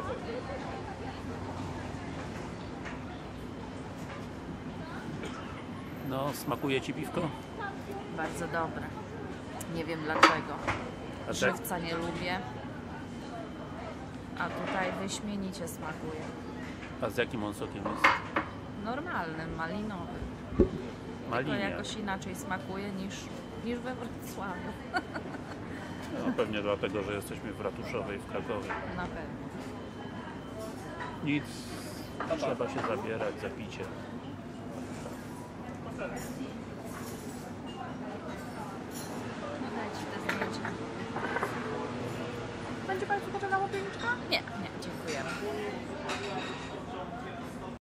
No, smakuje Ci piwko? Bardzo dobre. Nie wiem dlaczego. A Żywca nie lubię. A tutaj wyśmienicie smakuje. A z jakim on sokiem jest? Normalnym, malinowym. To Malinia. jakoś inaczej smakuje niż we Wrocławiu. No, pewnie dlatego, że jesteśmy w Ratuszowej, w Krakowie. Na pewno. Nic, trzeba się zabierać za picie. No dajcie te zdjęcia. Będzie Państwu potrzebna łopieniczka? Nie, dziękujemy.